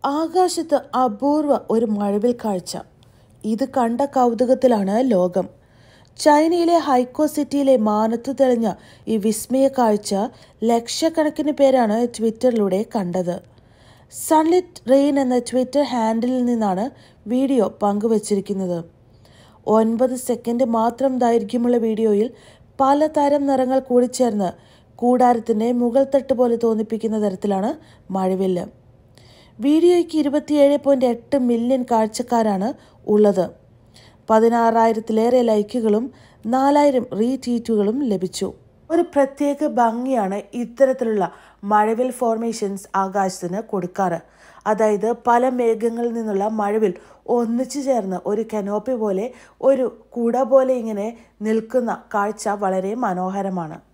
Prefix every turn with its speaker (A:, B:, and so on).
A: ആകാശത്ത് അപൂർവ ഒരു മഴവിൽ കാഴ്ച. ഇത് കണ്ട കൗതുകത്തിലാണ് ലോകം. ചൈനയിലെ ഹൈക്കോ സിറ്റിയിലെ മാനത്തു തെളിഞ്ഞ ഈ വിസ്മയ കാഴ്ച ലക്ഷക്കണക്കിന് പേരാണ് ട്വിറ്ററിലൂടെ കണ്ടത്. സൺലിറ്റ് റെയിൻ എന്ന ട്വിറ്റർ ഹാൻഡിലിൽ നിന്നാണ് വീഡിയോ പങ്കുവച്ചിരിക്കുന്നത്. 9 സെക്കൻഡ് മാത്രം ദൈർഘ്യമുള്ള വീഡിയോയിൽ പലതരം നിറങ്ങൾ കൂടിച്ചേർന്ന് കൂടാരത്തിൻ്റെ മുകൾ തട്ട് പോലെ തോന്നിപ്പിക്കുന്ന തരത്തിലാണ് മഴവില്ല്. വീഡിയോയ്ക്ക് 27.8 മില്യൺ കാഴ്ചക്കാരാണ് ഉള്ളത്. 16,000-ലേറെ ലൈക്കുകളും 4,000 റീട്വീറ്റുകളും ലഭിച്ചു. ഒരു പ്രത്യേക ഭംഗിയാണ് ഇത്തരത്തിലുള്ള മഴവിൽ ഫോർമേഷൻസ് ആകാശത്തിന് കൊടുക്കാറ്. അതായത് പല മേഘങ്ങളിൽ നിന്നുള്ള മഴവിൽ ഒന്നിച്ചു ചേർന്ന് ഒരു കനോപ്പി പോലെ, ഒരു കുട പോലെ ഇങ്ങനെ നിൽക്കുന്ന കാഴ്ച വളരെ മനോഹരമാണ്.